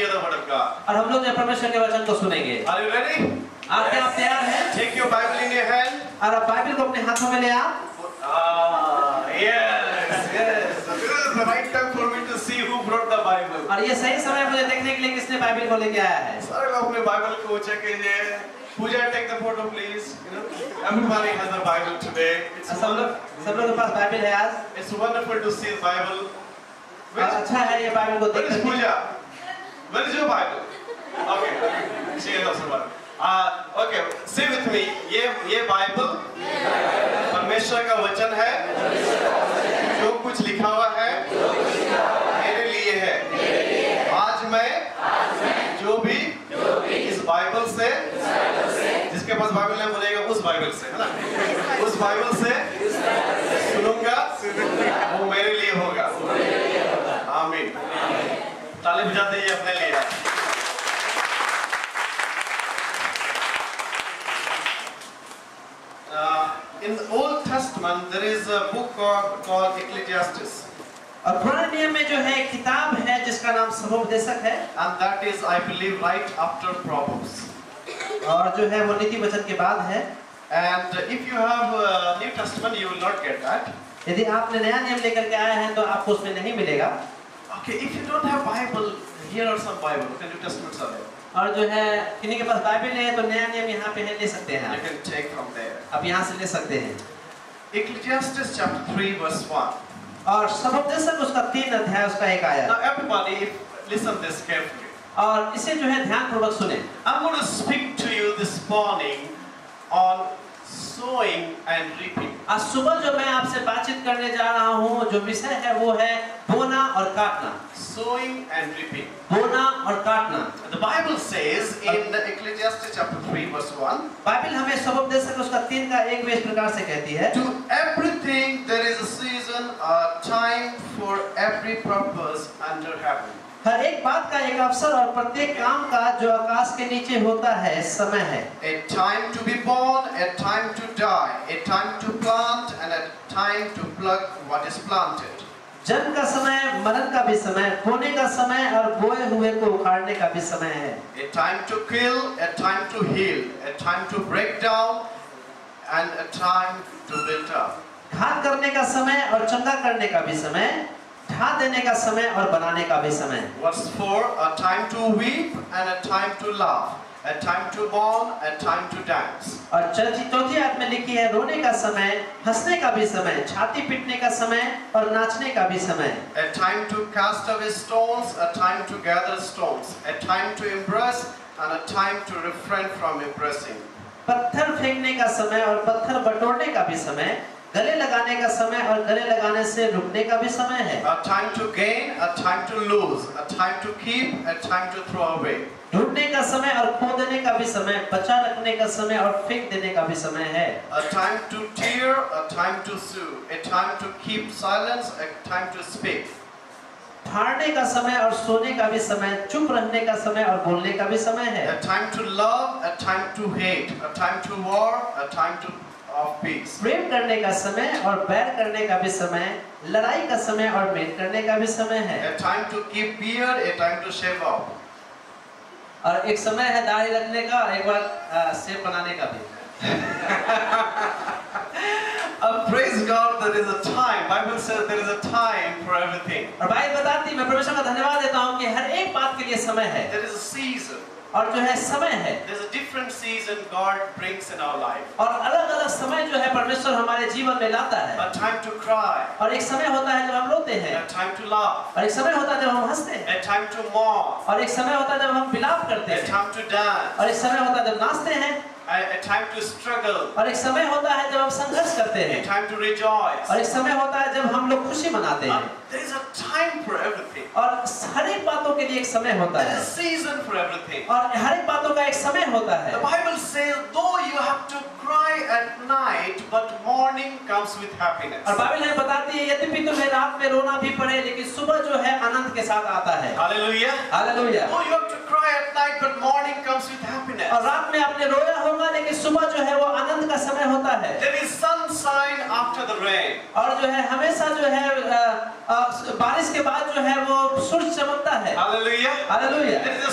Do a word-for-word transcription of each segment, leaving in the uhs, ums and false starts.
the word of God. और हम लोग जो परमेश्वर के वचन को सुनेंगे। Are you ready? आप क्या तैयार हैं? Take your Bible in your hand. और आप बाइबल को अपने हाथों में ले आओ। Ah, yes, yes. So this is the right time for me to see who brought the Bible. और ये सही समय मुझे देखने के लिए किसने बाइबल को लेके आया है। सारे लोग अपने बाइबल को चेक कीजिए। पूजा, take the photo please. You know, everybody has a Bible today. It's सब लोग सब लोग के पास बाइबल है आज। It's wonderful to see the Bible. अच्छा है ये बाइबल को Where is देखकर। Pooja? Where is your Bible? Okay, she is also Bible. Ah, okay. Say with me. ये ये बाइबल परमेश्वर का वचन है। जो कुछ लिखा हुआ है मेरे लिए है। आज मैं जो भी इस बाइबल से, जिसके पास बाइबल नहीं बोलेगा उस बाइबल से, है ना? उस बाइबल से सुनूंगा, वो मेरे लिए होगा। आमीन। ताली बजाते ही अपने लिए। Uh, in the Old Testament, there is a book called, called Ecclesiastes. और पुराने नियम में जो है एक किताब है जिसका नाम समुपदेशक है। And that is, I believe, right after Proverbs. और जो है वो नीति वचन के बाद है। And if you have a New Testament, you will not get that. यदि आपने नया नियम लेकर के आए हैं तो आपको उसमें नहीं मिलेगा। Okay, if you don't have Bible, here are some Bible. Okay, New Testaments are there. और जो है किन्हीं के पास बाइबल नहीं है तो नया नियम यहाँ पे है, ले सकते हैं। You can take from there. आप यहाँ से ले सकते हैं। Ecclesiastes chapter three, verse one. और समुपदेशक उसका तीन अध्याय उसका एक आया। Now, everybody, if, listen this carefully. और इसे जो है ध्यानपूर्वक सुने। I'm going to speak to you this morning on sowing and reaping. आज सुबह जो मैं आपसे बातचीत करने जा रहा हूँ, जो विषय है वो है बोना और काटना। Sowing and reaping. बोना और काटना। The Bible says in the Ecclesiastes chapter three, verse one. Bible हमें समुपदेशक उसका तीन का एक में इस प्रकार से कहती है। To everything there is a season, a time for every purpose under heaven. हर एक बात का एक अवसर और प्रत्येक काम का जो आकाश के नीचे होता है समय है। A time to be born, a time to die, a time to plant and a time to pluck what is planted. जन्म का समय, मरण का भी समय, बोने का समय और बोए हुए को उखाड़ने का भी समय है। A time to kill, a time to heal, a time to break down and a time to build up. घात करने का समय और चंगा करने का भी समय, ढा देने का समय और बनाने का भी समय। Verse four, a time to weep and a time to laugh, a time to mourn, a time to dance. और चौथी चौथी आयत में लिखी है रोने का समय, हंसने का भी समय, छाती पीटने का समय और नाचने का भी समय। A time to cast away stones, a time to gather stones, a time to embrace and a time to refrain from embracing. पत्थर फेंकने का समय और पत्थर बटोरने का भी समय, गले लगाने का समय और गले लगाने से रुकने का भी समय है। A time to gain, a time to lose, a time to keep, a time to throw away. ढूंढने का समय और खो देने का भी समय, बचा रखने का समय और फेंक देने का भी समय है। A time to tear, a time to sue, a time to keep silence, a time to speak. फाड़ने का समय और सोने का भी समय, चुप रहने का समय और बोलने का भी समय है। A time to love, a time to hate, a time to war, a time to of peace. प्रेम करने का समय और बैर करने का भी समय, लड़ाई का समय और मेल करने का भी समय है। A time to keep beard, a time to shave off. और एक समय है दाढ़ी रखने का और एक बार शेव बनाने का भी। Uh, praise God, there is a time. Bible says there is a time for everything. और बाइबल बताती है, मैं परमेश्वर का धन्यवाद देता हूँ कि हर एक बात के लिए समय है। There is a season. और जो है समय है। There's a different season God brings in our life. और अलग-अलग समय जो है परमेश्वर हमारे जीवन में लाता है। A time to cry. और एक समय होता है जब हम रोते हैं। A time to laugh. और एक समय होता है जब हम हंसते हैं। A time to mourn. और एक समय होता है जब हम विलाप करते A हैं। time to dance. और एक समय होता है जब नाचते हैं। A, a time to struggle. और एक समय होता है जब हम संघर्ष करते A हैं। time to rejoice. और एक समय होता है जब हम लोग खुशी मनाते Uh, हैं। there is a time for everything. और हर एक बातों के लिए एक समय होता There है। is a season for everything. और हर एक बातों का एक समय होता है। The Bible says, though you have to cry at night, but morning comes with happiness. और बाइबल हमें बताती है यद्यपि तुम्हें रात में रोना भी पड़े लेकिन सुबह जो है आनंद के साथ आता है। Hallelujah. Hallelujah. Though you have to cry at night, but morning comes with happiness. और रात में आपने रोया होगा लेकिन सुबह जो है वो आनंद का समय होता है। There is sunshine after the rain. और जो है हमेशा जो है आ, आ, बारिश के बाद जो है वो सूरज चमकता है। Hallelujah. Hallelujah. There is a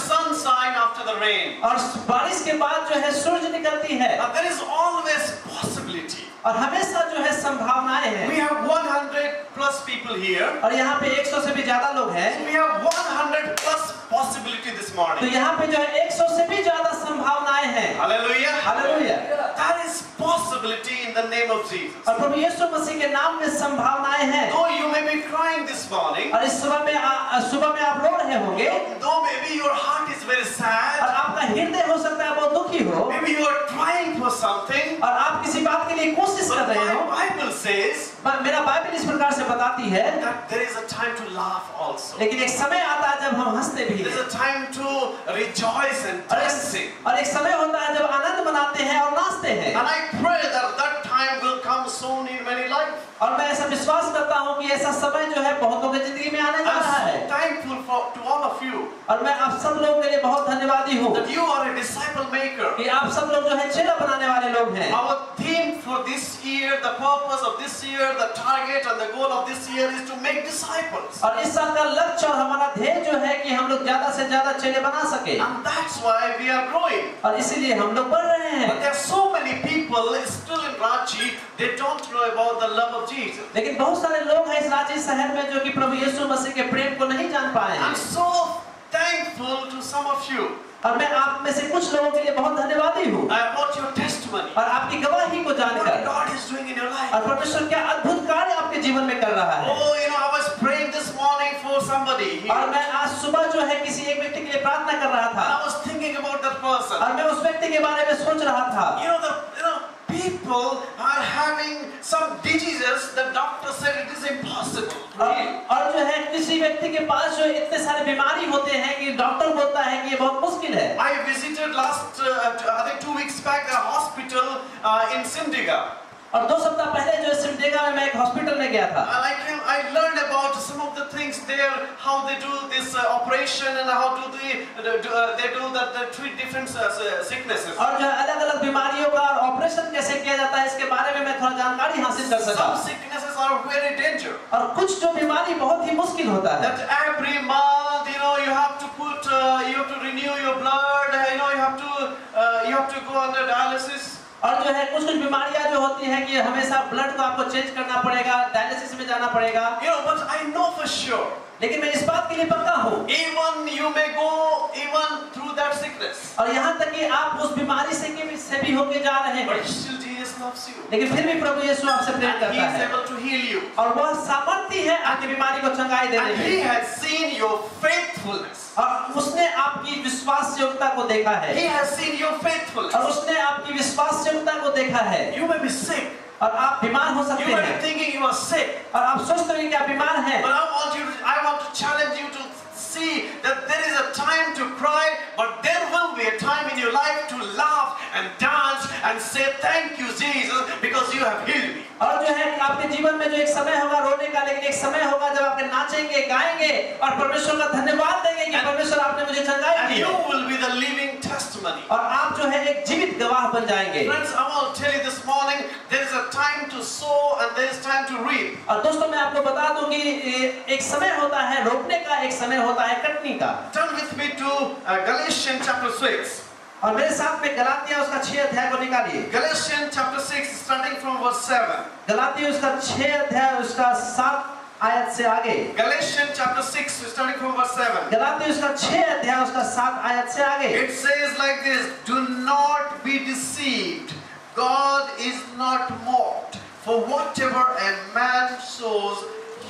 the rain. और बारिश के बाद जो है सूरज निकलती है And there is always possibility. और हमेशा जो है संभावनाएं हैं। We have one hundred plus people here. और यहाँ पे एक सौ से भी ज्यादा लोग हैं। So we have one hundred plus possibility this तो morning. यहाँ पे जो है एक सौ से भी ज्यादा संभावनाएं हैं। Hallelujah. Hallelujah. That is possibility in the name of Jesus. और प्रभु यीशु मसीह के नाम में संभावनाएं हैं। Though you may be crying this morning, और इस सुबह में आ, सुबह में आप रो रहे होंगे though maybe your heart is very और sad, आपका हृदय हो सकता है बहुत दुखी हो maybe you are trying for something, और आप किसी बात के लिए कोशिश कर but रहे हो, my Bible says पर मेरा बाइबल इस प्रकार से बताती है that there is a time to laugh also. लेकिन एक समय आता है जब हम हंसते भी There is हैं a time to rejoice and और dancing. एक, और एक समय होता है जब आनंद मनाते हैं और नाचते हैं। And I pray that that time will come soon in many lives. और मैं ऐसा विश्वास करता हूँ कि ऐसा समय जो है बहुतों की जिंदगी में आने जा I'm रहा है so thankful for, to all of you और मैं आप सब लोगों के लिए बहुत धन्यवादी हूँ that you are a disciple maker. कि आप सब लोग जो है चेला बनाने वाले लोग हैं। Our theme for this year, the purpose of this year, the target and the goal of this year is to make disciples. और इस साल का लक्ष्य और हमारा ध्येय जो है कि हम लोग ज्यादा से ज्यादा चेले बना सके And that's why we are growing. और इसीलिए हम लोग बढ़ रहे हैं। But there are so many people still in Ranchi, they don't know about the love of Jesus. लेकिन बहुत सारे लोग हैं इस रांची शहर में जो कि प्रभु यीशु मसीह के प्रेम को नहीं जान पाए हैं I'm so thankful to some of you और मैं आप में से कुछ लोगों के लिए बहुत धन्यवादी हूँ about your testimony. और आपकी गवाही को What जानकर God is doing in your life. और परमेश्वर क्या अद्भुत कार्य आपके जीवन में कर रहा है। Oh, you know, I was praying this morning for somebody. He- और मैं आज सुबह जो है किसी एक व्यक्ति के लिए प्रार्थना कर रहा And था I was thinking about that person. और मैं उस व्यक्ति के बारे में सोच रहा था। You know, the you know, people are having some diseases. The doctor said it is impossible. और, और जो है किसी व्यक्ति के पास जो इतने सारे बीमारी होते हैं कि डॉक्टर बोलता है कि ये बहुत मुश्किल है। I visited last, uh, I think two weeks back, a hospital uh, in Simdiga. और दो सप्ताह पहले जो सिमडेगा में मैं एक हॉस्पिटल में गया था And I came, I learned about some of the things there, how they do this uh, operation and how do they, uh, do, uh, they do that, the three different uh, sicknesses. और जो अलग अलग बीमारियों का operation कैसे किया जाता है इसके बारे में मैं थोड़ा जानकारी हासिल कर सका। Some sicknesses are very dangerous. और कुछ जो बीमारी बहुत ही मुश्किल होता है That every month, you know, you have to put, uh, you have to renew your blood, uh, you know, you have to, uh, you have to go under dialysis. और जो है कुछ कुछ बीमारियां जो होती हैं कि हमेशा ब्लड को आपको चेंज करना पड़ेगा, डायलिसिस में जाना पड़ेगा। You know, but I know for sure. लेकिन मैं इस बात के लिए पक्का हूँ Even you may go even through that sickness. और यहाँ तक कि आप उस बीमारी से के से भी होके जा रहे हैं But still Jesus loves you. लेकिन फिर भी प्रभु यीशु आपसे प्रेम And He करता is है able to heal you. और वह सामर्थ्य है आपकी बीमारी को चंगाई देने And He में has seen your faithfulness. और उसने आपकी विश्वास योग्यता को देखा है He has seen your और faithfulness. उसने आपकी विश्वास योग्यता को देखा है You may be sick. और आप बीमार हो You सकते may be हैं thinking you are sick. और आप सोचते हैं कि आप बीमार हैं But I want you to, I want to challenge you to see that there is a time to cry, but there will be a time in your life to laugh and dance and say thank you Jesus because you have healed me. और जो है आपके जीवन में जो एक समय होगा रोने का लेकिन एक समय होगा जब आप नाचेंगे गाएंगे और परमेश्वर का धन्यवाद देंगे कि परमेश्वर आपने मुझे चंगाई And दी you है will be the living testimony. और आप जो है एक जीवित गवाह बन जाएंगे। Friends, I want to tell you this morning, there is a time to sow and there is time to reap. और दोस्तों मैं आपको बता दूं कि एक समय होता है रोपने का, एक समय होता है कटनी का। Turn with me to uh, Galatians chapter six. और मेरे साथ में गलातिया उसका छह अध्याय को निकालिए। Galatians chapter six starting from verse seven. Galatia उसका छह अध्याय उसका सात आयत से आगे। Galatians chapter six starting from verse seven. Galatia उसका छह अध्याय उसका सात आयत से आगे। It says like this, do not be deceived. God is not mocked. For whatever a man sows,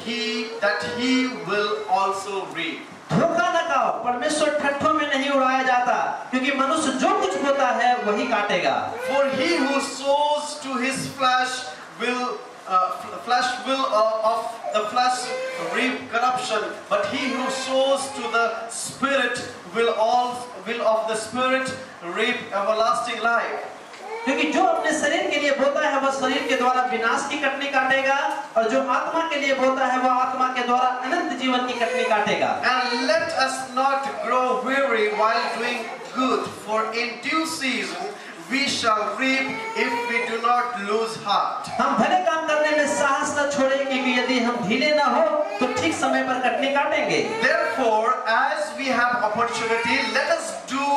he that he will also reap. धोखा न खाओ, परमेश्वर ठट्ठों में नहीं उड़ाया जाता, क्योंकि मनुष्य जो कुछ बोता है वही काटेगा। For he who sows to his flesh will uh, flesh will uh, of the flesh reap corruption, but he who sows to the spirit will all will of the spirit reap everlasting life. क्योंकि जो अपने शरीर के लिए बोता है वह शरीर के द्वारा विनाश की कटनी काटेगा और जो आत्मा के लिए बोता है वह आत्मा के द्वारा अनंत जीवन की कटनी काटेगा। And let us not grow weary while doing good, for in due season we shall reap if we do not lose heart. हम भले काम करने में साहस न छोड़ें, क्योंकि यदि हम ढीले न हो तो ठीक समय पर कटनी काटेंगे। Therefore, as we have opportunity, let us do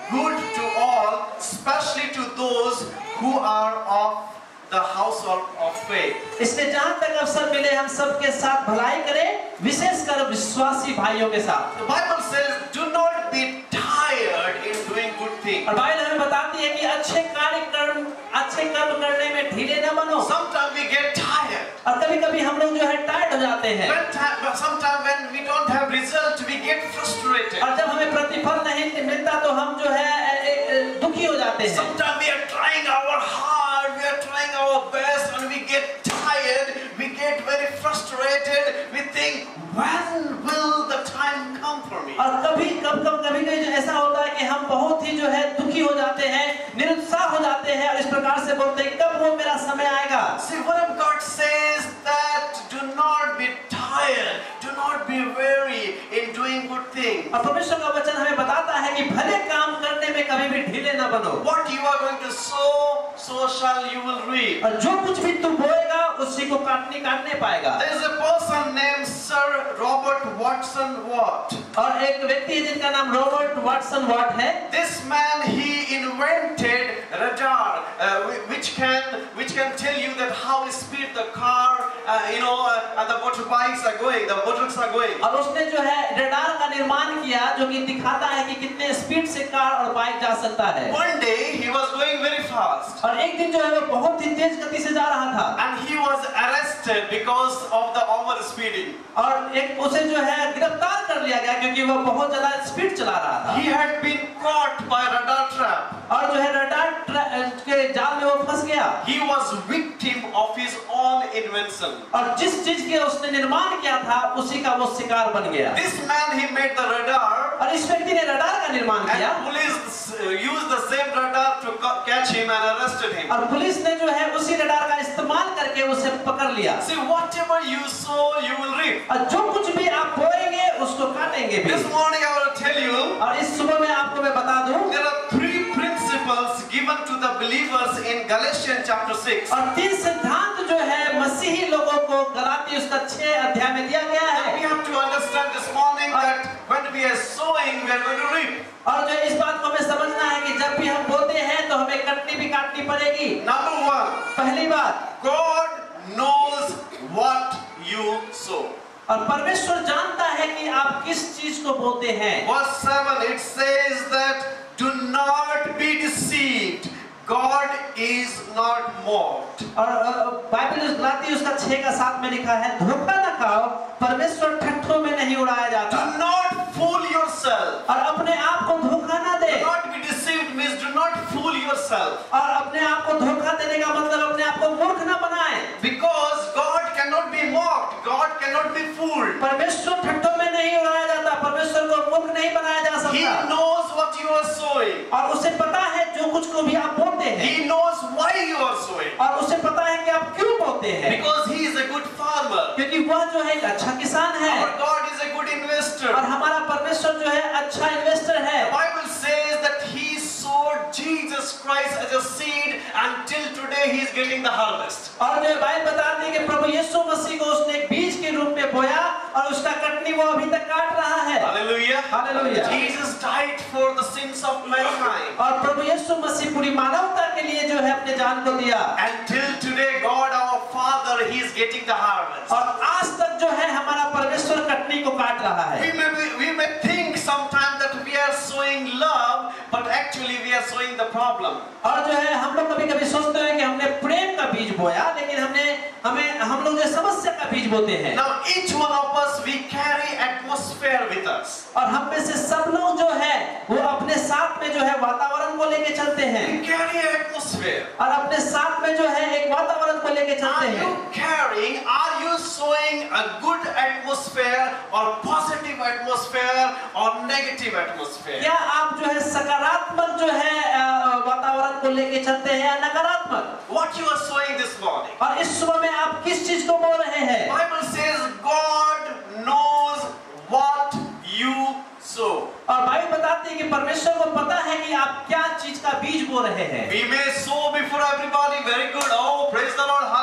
good to all, especially to those who are of the household of faith. इसलिए जहाँ तक अवसर मिले हम सबके साथ भलाई करें, विशेषकर विश्वासी भाइयों के साथ। The Bible says, "Do not be tired in doing good things." और बाइबल हमें बताती है कि अच्छे कार्य कर्म अच्छे कर्म करने में ढीले न बनो। Sometimes we get tired. और कभी-कभी हम लोग जो है टायर्ड हो जाते हैं। When time, sometimes when we don't have result, we get frustrated. और जब हमें प्रतिफल नहीं मिलता तो हम जो है दुखी हो जाते हैं। Sometimes we are trying our hard, we are trying our best, and we get tired. We get very frustrated. We think, when will the time come for me? और कभी कब कब कभी कभी जो ऐसा होता है कि हम बहुत ही जो है दुखी हो जाते हैं, निरुत्साह हो जाते हैं और इस प्रकार से बोलते हैं कब वो मेरा समय आएगा। See, what if God says that do not be tired, do not be weary in doing good things. और परमेश्वर का वचन हमें बताता है कि भले काम करने में कभी भी ढीले न बनो। What you are going to sow, so shall you will reap. और जो कुछ भी तू बोएगा उसी को काटने काटने पाएगा। There is a person named Sir Robert Watson Watt. और एक व्यक्ति है जिनका नाम रॉबर्ट वाटसन वाट है। This man, he invented radar, uh, which can which can tell you that how speed the car, uh, you know, uh, and the motorbikes are going, the motorists are going. और उसने जो है radar का निर्माण किया जो कि दिखाता है कि कितने स्पीड से कार और बाइक जा सकता है। One day he was going very fast. और एक दिन जो है वो बहुत ही तेज गति से जा रहा था। And he was arrested because of the over speeding. और एक उसे जो है गिरफ्तार कर लिया गया क्योंकि वो बहुत ज्यादा स्पीड चला रहा था। He had been caught by radar trap. और जो है रडार के जाल में वो फंस गया। He was victim of his own invention. और जिस चीज के उसने निर्माण किया था उसी का वो शिकार बन गया। This man, he made the radar. और इस व्यक्ति ने रडार का निर्माण किया। And police used the same radar to catch him and arrested him. और पुलिस ने जो है उसी रडार का इस्तेमाल करके उसे पकड़ लिया। See, whatever you sow, you will reap. और जो कुछ भी आप बोएंगे उसको काटेंगे भी। This morning I will tell you. और इस सुबह में आपको मैं बता दूं। There are three principles given to the believers in Galatians chapter six. और तीन सिद्धांत जो है मसीही लोगों को गलाती उसका छह अध्याय में दिया गया है। We have to understand this morning that when we are sowing, we are going to reap. और जो इस बात को हमें समझना है कि जब भी हम बोते हैं तो हमें कटनी भी काटनी पड़ेगी। Number one. पहली बात, God knows what you sow. और परमेश्वर जानता है कि आप किस चीज को बोते हैं। Verse seven, it says that do not be deceived. God is not mocked. और बाइबल गलाती उसका छह का सात में लिखा है धोखा न खाओ, परमेश्वर ठट्ठों में नहीं उड़ाया जाता। Do not fool yourself. और अपने आप को धोखा न दे। Do not be deceived means do not fool yourself. और अपने आप को धोखा देने का मतलब अपने आप को मूर्ख न बनाए। Because God cannot be mocked. God cannot be fooled. परमेश्वर ठट्ठों में नहीं उड़ाया जाता, परमेश्वर को मूर्ख नहीं बनाया जा He सकता। knows what you are sowing. और उसे पता है जो कुछ को भी आप बोते हैं। He knows why you are sowing. और उसे पता है कि आप क्यों बोते हैं। Because He is a good farmer. क्योंकि वह जो है एक अच्छा किसान है। Our God is a good investor. और हमारा परमेश्वर जो है अच्छा इन्वेस्टर है। The Bible says that He sowed Jesus Christ as a seed, and till today He is getting the harvest. और जो बाइबल बताती है कि प्रभु यीशु मसीह को उसने एक बीज के रूप में बोया और उसका कटनी वो अभी तक काट रहा है। Hallelujah. Hallelujah. Jesus died for the sins of mankind. और प्रभु यीशु मसीह पूरी मानवता के लिए जो है अपने जान को दिया। And till today, God our Father, He is getting the harvest. और आज तक जो है हमारा परमेश्वर कटनी को काट रहा है। We may be, we may think sometimes that we are sowing love, but actually we are sowing the problem. और जो है हम लोग कभी-कभी सोचते हैं कि हमने प्रेम का बीज बोया, लेकिन हमने हमें हम लोग जो समस्या का बीज बोते हैं। Now each one of us, we carry atmosphere with us. और हम में से सब लोग जो है वो अपने साथ में जो है वातावरण को लेके चलते हैं। We carry atmosphere. और अपने साथ में जो है एक वातावरण को लेके चलते Are हैं। you carrying, are you sowing a good atmosphere or positive atmosphere or negative atmosphere? क्या आप जो है सकारात्मक जो है वातावरण को लेके चलते हैं या नकारात्मक? What you are sowing this morning? और इस सुबह में आप किस चीज को बोल रहे हैं? Bible says God knows what you sow. और बाइबल बताती है कि परमेश्वर को पता है कि आप क्या चीज का बीज बो रहे हैं। We may sow before everybody, very good. Oh, praise the Lord, hallelujah.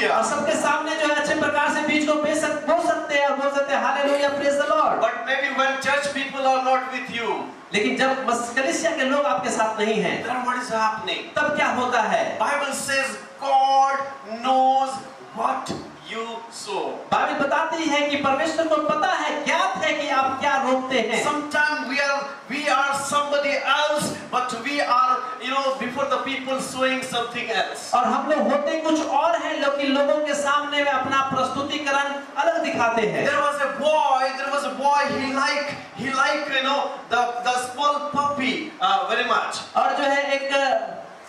Hallelujah. और सबके सामने जो है अच्छे प्रकार से बीज को बेच सक बोल सकते हैं और बोल सकते हैं hallelujah, praise the Lord. But maybe when church people are not with you, लेकिन जब कलीसिया के लोग आपके साथ नहीं हैं, then what is happening? तब क्या होता है? Bible says God knows what you sow. Bible बताती है कि परमेश्वर को पता है, ज्ञात है कि आप क्या रोपते हैं। Sometimes we are we are somebody else, but we are, you know, before the people sowing something else. और हम लोग होते कुछ और हैं, लेकिन लोगों के सामने में अपना प्रस्तुतिकरण अलग दिखाते हैं। There was a boy, there was a boy, he like, he like, you know, the, the small puppy uh, very much. और जो है एक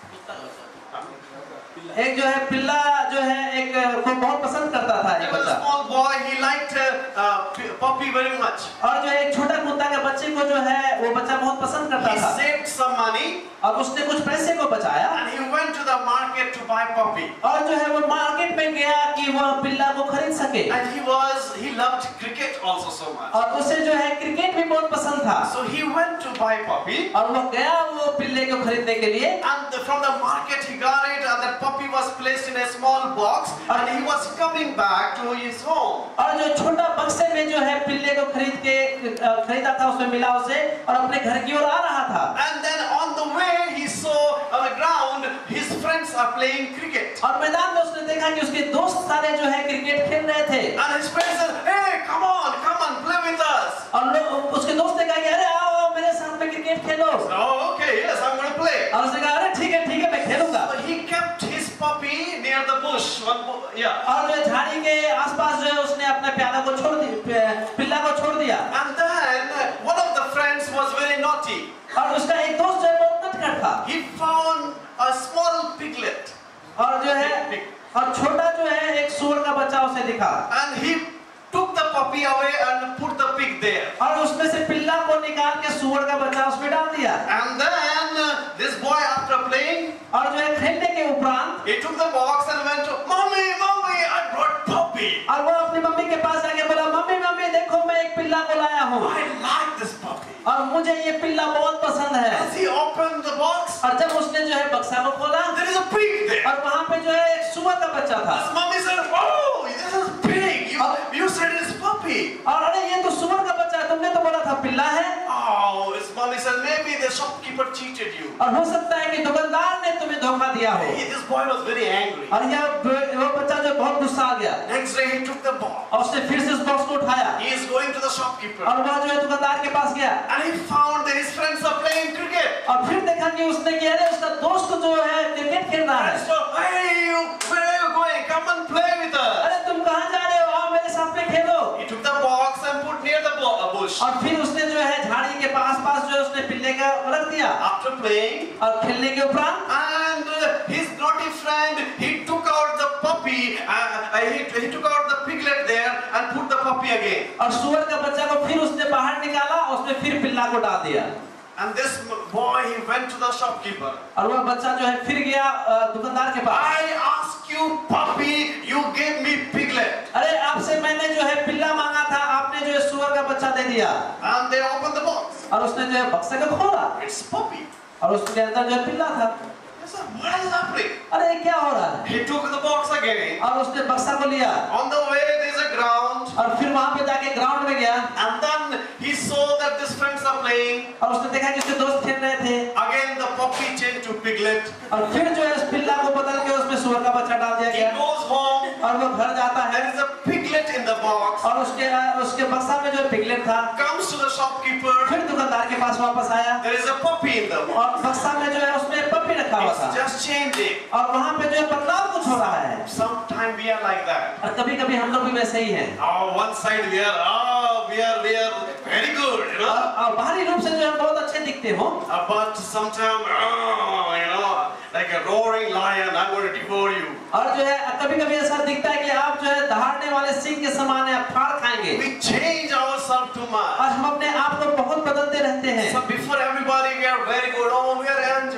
एक जो है पिल्ला जो है एक को बहुत पसंद करता था There एक was a बच्चा। small boy, he liked uh, uh, puppy very much. और जो है एक छोटा कुत्ता के बच्चे को जो है वो बच्चा बहुत पसंद करता He था saved some money और उसने कुछ पैसे को बचाया and he went to the market to buy puppy. और जो है वो मार्केट में गया कि वह पिल्ला को खरीद सके। And he was, he loved cricket also so much. और उसे जो है क्रिकेट भी बहुत पसंद था So he went to buy puppy. और वो गया वो पिल्ले को खरीदने के लिए। And the, from the market he got it, and that puppy was placed in a small box, and he was coming back to his home. और जो छोटा बक्से में जो है पिल्ले को खरीद के खरीदा था उसमें मिला उसे और अपने घर की ओर आ रहा था। And then on the way he saw on the ground his friends are playing cricket. और मैदान में उसने देखा कि उसके दोस्त सारे जो है क्रिकेट खेल रहे थे। And his friends said, "Hey, come on, come on, play with us." और लोग उसके दोस्त ने कहा कि अरे आओ आओ मेरे साथ में cricket Khelo. Oh, okay, yes, I'm going to play. और उसने कहा अरे ठीक है ठीक है मैं खेलूंगा। So he kept his puppy near the bush. One, bu- yeah. और जो झाड़ी के आसपास जो है उसने अपने प्याला को छोड़ दिया, पिल्ला को छोड़ दिया। And then one of the friends was very naughty. और उसका एक दोस्त जो है बहुत नटखट था। He found a small piglet. और जो है और छोटा जो है एक सूअर का बच्चा उसे दिखा। And he took the puppy away and put the pig there. और उसमें से पिल्ला को निकाल के सूअर का बच्चा उसमें डाल दिया। And then uh, this boy, after playing, और जो है खेलने के उपरांत he took the box and went to, "Mommy, mommy, I brought puppy. और वो अपनी मम्मी के पास जाके बोला मम्मी मम्मी देखो मैं एक पिल्ला को लाया हूँ I like this puppy." और मुझे ये पिल्ला बहुत पसंद है। As he opened the box, और जब उसने जो है बक्सा को खोला there is a pig there. और वहाँ पे जो है एक सूअर का बच्चा था। His mommy said, "Oh, this is pig. You, you said it's puppy." और अरे ये तो सूअर का बच्चा है, तुमने तो बोला था पिल्ला है। Oh, his mommy said, "Maybe the shopkeeper cheated you." और हो सकता है कि दुकानदार ने तुम्हें धोखा दिया हो। Hey, this boy was very angry. और यह वो बच्चा जो बहुत गुस्सा आ गया Next day he took the box. और उसने फिर से उस बॉक्स को उठाया He is going to the shopkeeper. और वह जो है दुकानदार के पास गया And he found that his friends are playing cricket. और फिर देखा कि उसने कि अरे उसका दोस्त जो है क्रिकेट खेल रहा है। So, hey, you, where are you going? Come and play with us. अरे तुम कहाँ जा रहे हो, आओ मेरे साथ में खेलो। He took the box and put near the bo- uh, bush. और फिर उसने जो है झाड़ी के पास पास जो है उसने पिल्ले का रख दिया After playing, और खेलने के उपरांत and uh, his naughty friend, he took out the puppy, uh, uh, he, he took out the piglet there and put the puppy again. और सूअर का बच्चा को फिर उसने बाहर निकाला और उसने फिर पिल्ला को डाल दिया। And this boy, he went to the shopkeeper. और वह बच्चा जो है फिर गया दुकानदार के पास। I asked you puppy, you gave me piglet. अरे आपसे मैंने जो है पिल्ला मांगा था, आपने जो है सूअर का बच्चा दे दिया। And they opened the box. और उसने जो है बक्से को खोला It's puppy. और उसके अंदर जो है पिल्ला था। I said, what is happening? अरे ये क्या हो रहा है? He took the box again. और उसने बक्सा को लिया On the way, there is a ground. और फिर वहां पे जाके ग्राउंड में गया And then he saw that his friends are playing. और उसने देखा कि उसके दोस्त खेल रहे थे। Again, the puppy changed to piglet. और फिर जो है उस पिल्ला को बदल के उसमें सूअर का बच्चा डाल दिया He गया goes home. और वो घर जाता है There is a piglet in the box. और उसके उसके बक्सा में जो है पिगलेट था। Comes to the shopkeeper. फिर दुकानदार के पास वापस आया There is a puppy in the box. और बक्सा में जो है उसमें पप्पी रखा हुआ था It's just changing. और वहां पे जो है बदलाव कुछ हो रहा है। Sometimes we are like that. और कभी-कभी हम लोग भी वैसे ही हैं। Oh, one side we are, oh, we are, we are very good, you know. और, और बाहरी रूप से जो है बहुत अच्छे दिखते हो Uh, but sometimes, oh, you know, like a roaring lion, I'm going to devour you. और जो है कभी-कभी ऐसा दिखता है कि आप जो है दहाड़ने वाले सिंह के समान है, फाड़ खाएंगे। We change ourselves too much. और हम अपने आप को बहुत बदलते रहते हैं। So before everybody, we are very good. Oh, we are angels.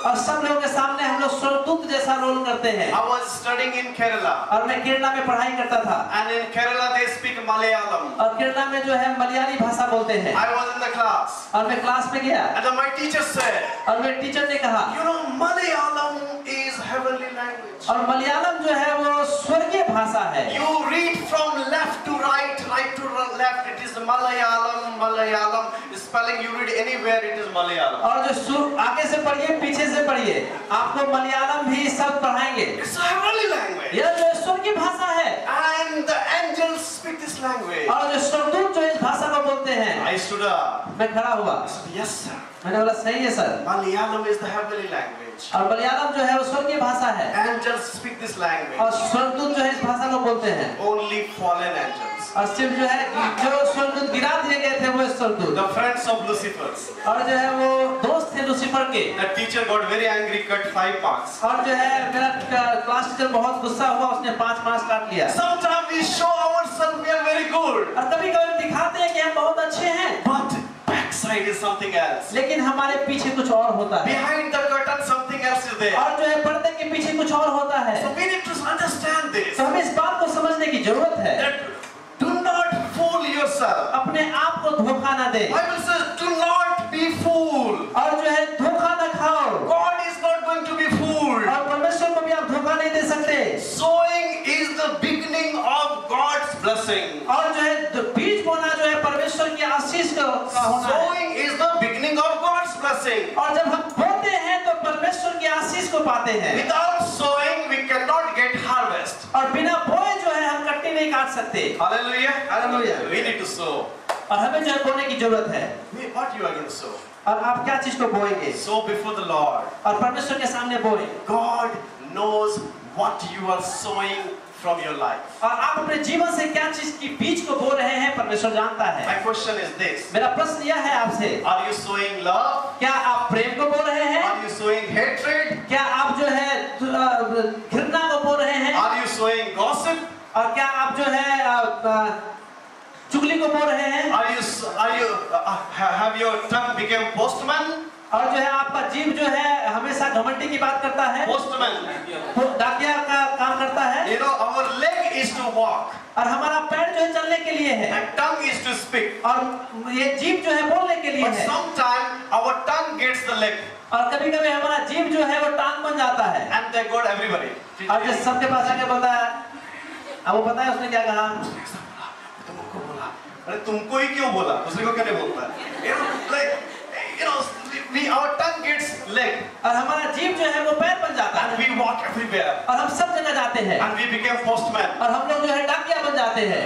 और सब लोगों के सामने हम लोग स्वर्गदूत जैसा रोल करते हैं। I was studying in Kerala. और मैं केरला में पढ़ाई करता था। And in Kerala they speak Malayalam. और केरला में जो है मलयाली भाषा बोलते हैं। I was in the class. और मैं क्लास में गया। And then my teacher said, और मेरे टीचर ने कहा, you know, Malayalam is heavenly language. और मलयालम जो है वो स्वर्गीय भाषा है। You read from left to right, right to left. It is Malayalam, Malayalam. Spelling you read anywhere, it is Malayalam. और जो शुरू आगे से पढ़िए पीछे से पढ़िए, आपको मलयालम भी सब पढ़ाएंगे। It's a heavenly language. यह जो स्वर्गीय भाषा है। And the angels speak this language. और जो स्वर्गदूत जो इस भाषा को बोलते हैं। I stood up. मैं खड़ा हुआ। I said, yes sir. मैंने बोला सही है sir. Malayalam is the heavenly language. और मलयालम जो है वो स्वर्गीय भाषा है। Angels speak this language. और स्वर्गदूत जो है इस भाषा को बोलते हैं। Only fallen angels. और सिर्फ जो है जो स्वर्गदूत गिरा दिए गए थे वो स्वर्गदूत। The friends of Lucifer. और जो है वो दोस्त थे लूसीफर के। The teacher got very angry, cut five marks. और जो है मेरा क्लास टीचर बहुत गुस्सा हुआ, उसने पांच मार्क्स काट लिया। Sometimes we show ourselves we are very good. और कभी कभी दिखाते हैं कि हम बहुत अच्छे हैं। But backside is something else. लेकिन हमारे पीछे कुछ और होता है। Behind the curtain something else is there. और जो है पर्दे के पीछे कुछ और होता है। So we need to understand this. तो हमें इस बात को समझने की जरूरत है। That do not fool yourself. अपने आप को धोखा ना दे। Bible says do not be fool. और जो है धोखा ना खाओ। God is not going to be fooled. और परमेश्वर को भी आप धोखा नहीं दे सकते। Sowing is the beginning of God's blessing. और जो है बीज बोना जो है परमेश्वर की आशीष का होना है। Sowing is the beginning of God's blessing. और जब हम बोते हैं तो परमेश्वर की आशीष को पाते हैं। Without sowing we cannot get harvest. और बिना बोए जो है हम कट्टी नहीं काट सकते। Hallelujah. Hallelujah. We need to sow. और हमें जो है बोने की जरूरत है। What you are going to sow? और आप क्या चीज को बोएंगे? Sow before the Lord. और परमेश्वर के सामने बोए। God knows what you are sowing from your life. और आप अपने जीवन से क्या चीज की बीज को बो रहे हैं परमेश्वर जानता है। My question is this. मेरा प्रश्न यह है आपसे, Are you sowing love? क्या आप प्रेम को बो रहे हैं? Are you sowing hatred? क्या आप जो है घृणा को बो रहे हैं? Are you sowing gossip? और क्या आप जो है चुगली को बो रहे हैं? Are you are you uh, have your tongue become postman? और जो है आपका जीव जो है हमेशा घमंडी की बात करता है। Postman. डाकिया का काम करता है। You know, our leg is to walk. और हमारा पैर जो है चलने के लिए है। And tongue is to speak. और ये जीव जो है बोलने के लिए But है। sometimes our tongue gets the leg. और कभी कभी हमारा जीव जो है वो टांग बन जाता है। And they got everybody. और जो सबके पास आके बोलता है, अब वो पता है उसने क्या कहा? तुमको बोला। अरे तुमको ही क्यों बोला? दूसरे को क्यों नहीं बोलता? You know, like, you know, we our tongue gets leg. और हमारा जीव जो है वो पैर बन जाता है। And we walk everywhere. और हम सब जगह जाते हैं। And we become postman. और हम लोग जो है डाकिया बन जाते हैं।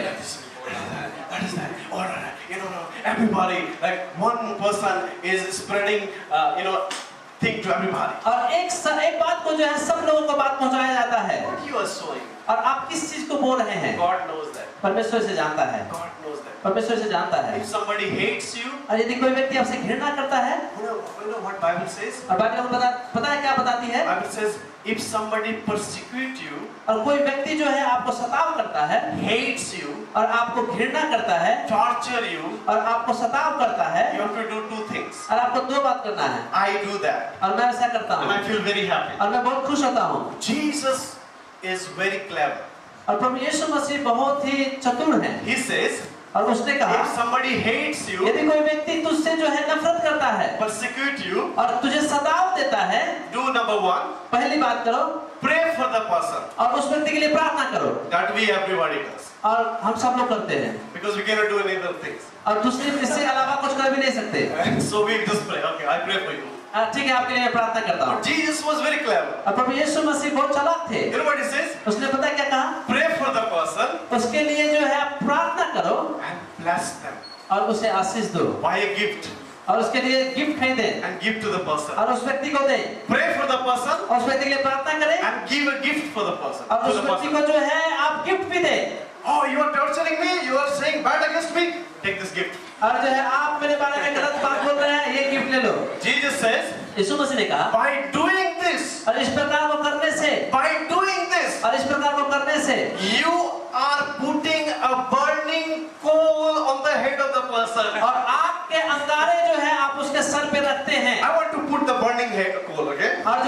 That is that. Or you know, everybody, like one person is spreading, uh, you know, thing to everybody. और एक स, एक बात को जो है सब लोगों को बात पहुंचाया जाता है। What you are sowing? और आप किस चीज को बोल रहे हैं? God knows that. परमेश्वर से जानता है। God knows that. परमेश्वर से जानता है। If somebody hates you, और यदि कोई व्यक्ति आपसे घृणा करता है, you know, you know what Bible says? और बाइबल हमें बता पता है क्या बताती है? Bible says, if somebody persecute you, और कोई व्यक्ति जो है आपको सताव करता है, hates you, और आपको घृणा करता है, torture you, और आपको सताव करता है, you have to do two things. और आपको दो बात करना है। I do that, और मैं ऐसा करता and हूँ। I feel very happy. और मैं बहुत खुश होता हूँ। Jesus is very clever. और प्रभु यीशु मसीह बहुत ही चतुर है। He says, और उसने कहा, if somebody hates you, यदि कोई व्यक्ति तुझसे जो है नफरत करता है, persecute you, और तुझे सताव देता है, do number one, पहली बात करो, pray for the person. और उस व्यक्ति के लिए प्रार्थना करो। That we everybody does. और हम सब लोग करते हैं। Because we cannot do any other things. और दूसरी इससे अलावा कुछ कर भी नहीं सकते। So we just pray. Okay, I pray for you. ठीक है, आपके लिए मैं प्रार्थना करता हूँ। But Jesus was very clever. और प्रभु यीशु मसीह बहुत चालाक थे। You know what he says? उसने पता क्या कहा? Pray for the person उसके लिए जो है आप प्रार्थना करो and bless them. और उसे आशीष दो। Buy a gift और उसके लिए गिफ्ट खरीदे and give to the person. और उस व्यक्ति को दे। Pray for the person और उस व्यक्ति के लिए प्रार्थना करें and give a gift for the person. और To उस the व्यक्ति person. को जो है आप गिफ्ट भी दे। Oh, you are torturing me? You are saying bad against me? Take this gift. और जो है आप मेरे बारे में गलत बात बोल रहे हैं, ये गिफ्ट ले लो। Jesus says, यीशु मसीह ने कहा, by doing this, और इस प्रकार को करने से, by doing this, और इस प्रकार को करने से, you are putting a burning coal on the head of the person. और आग के अंगारे जो है आप उसके सर पे रखते हैं। I want to put the burning head coal, okay? और